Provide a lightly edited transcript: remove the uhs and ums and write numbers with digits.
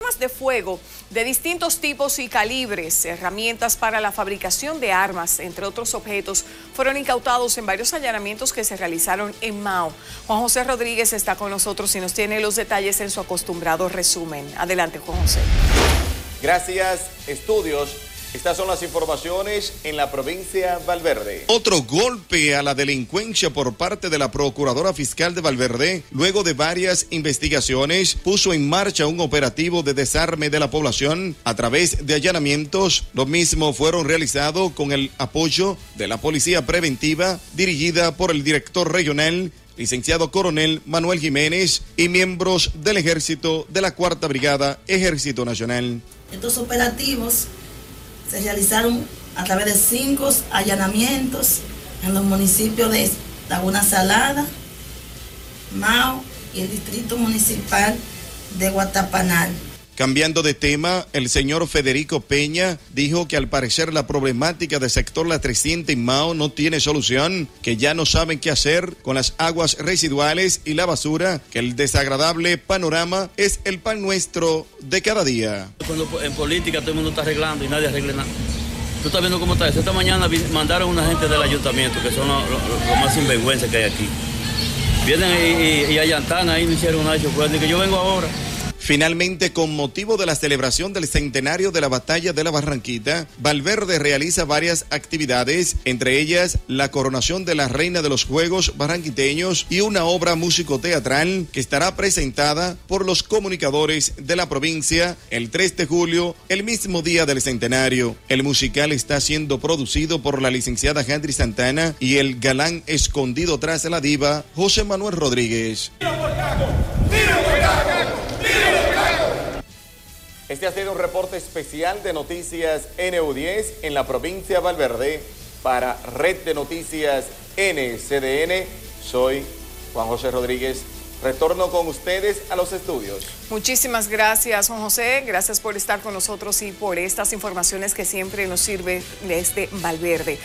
Armas de fuego de distintos tipos y calibres, herramientas para la fabricación de armas, entre otros objetos, fueron incautados en varios allanamientos que se realizaron en Mao. Juan José Rodríguez está con nosotros y nos tiene los detalles en su acostumbrado resumen. Adelante, Juan José. Gracias, estudios. Estas son las informaciones en la provincia de Valverde. Otro golpe a la delincuencia por parte de la Procuradora Fiscal de Valverde, luego de varias investigaciones, puso en marcha un operativo de desarme de la población a través de allanamientos. Los mismos fueron realizados con el apoyo de la Policía Preventiva, dirigida por el director regional, licenciado coronel Manuel Jiménez, y miembros del Ejército de la Cuarta Brigada Ejército Nacional. Estos operativos se realizaron a través de 5 allanamientos en los municipios de Laguna Salada, Mao y el distrito municipal de Guatapanal. Cambiando de tema, el señor Federico Peña dijo que al parecer la problemática del sector La 300 en Mao no tiene solución, que ya no saben qué hacer con las aguas residuales y la basura, que el desagradable panorama es el pan nuestro de cada día. Cuando en política todo el mundo está arreglando y nadie arregla nada. Tú estás viendo cómo está eso. Esta mañana mandaron una gente del ayuntamiento, que son los más sinvergüenza que hay aquí. Vienen y allantan ahí, no hicieron nada, de que yo vengo ahora. Finalmente, con motivo de la celebración del centenario de la Batalla de la Barranquita, Valverde realiza varias actividades, entre ellas la coronación de la Reina de los Juegos Barranquiteños y una obra músico-teatral que estará presentada por los comunicadores de la provincia el 3 de julio, el mismo día del centenario. El musical está siendo producido por la licenciada Handry Santana y el galán escondido tras la diva, José Manuel Rodríguez. Este ha sido un reporte especial de Noticias NU10 en la provincia de Valverde para Red de Noticias NCDN. Soy Juan José Rodríguez. Retorno con ustedes a los estudios. Muchísimas gracias, Juan José. Gracias por estar con nosotros y por estas informaciones que siempre nos sirven desde Valverde.